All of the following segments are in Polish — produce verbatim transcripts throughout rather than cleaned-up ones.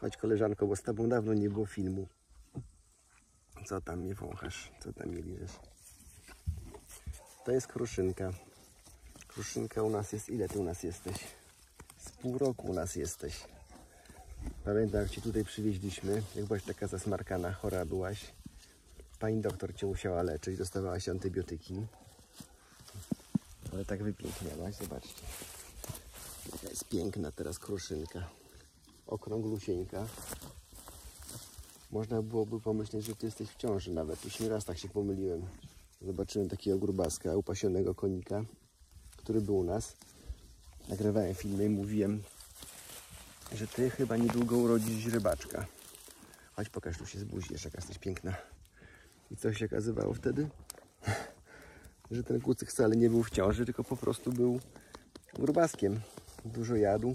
Chodź koleżanko, bo z tobą dawno nie było filmu. Co tam mnie wąchasz? Co tam mnie liżesz? To jest kruszynka. Kruszynka u nas jest... Ile ty u nas jesteś? Z pół roku u nas jesteś. Pamiętam, jak cię tutaj przywieźliśmy, jak byłaś taka zasmarkana, chora byłaś. Pani doktor cię musiała leczyć, dostawałaś antybiotyki. Ale tak wypiękniałaś, zobaczcie. Jaka jest piękna teraz kruszynka. Okrąglusieńka. Można byłoby pomyśleć, że ty jesteś w ciąży nawet. Już nie raz tak się pomyliłem. Zobaczyłem takiego grubaska, upasionego konika, który był u nas. Nagrywałem filmy i mówiłem, że ty chyba niedługo urodzisz rybaczka. Chodź, pokaż, tu się zbuziesz, jaka jesteś piękna. I co się okazywało wtedy? Że ten kucyk wcale nie był w ciąży, tylko po prostu był grubaskiem. Dużo jadł.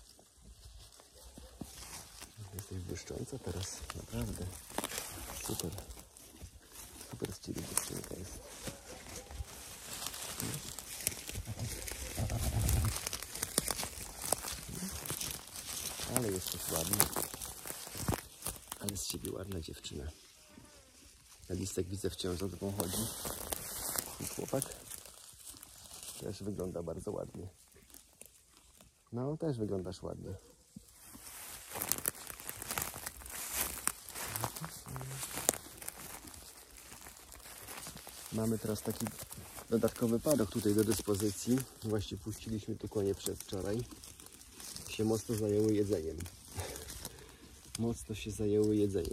Jesteś błyszcząca teraz, naprawdę. Super. Super z ciebie dziewczynka jest. Ale jesteś ładna. Ale z ciebie ładna dziewczyna. Na listek widzę wciąż za tobą chodzi. I chłopak też wygląda bardzo ładnie. No, też wyglądasz ładnie. Mamy teraz taki dodatkowy padok tutaj do dyspozycji. Właśnie puściliśmy tu konie przedwczoraj. Się mocno zajęły jedzeniem. Mocno się zajęły jedzeniem.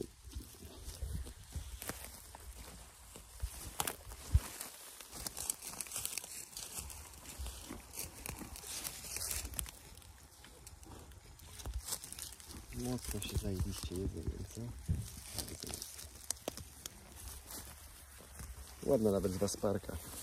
Mocno się zajęliście jedzeniem, co? Ładna nawet z was parka.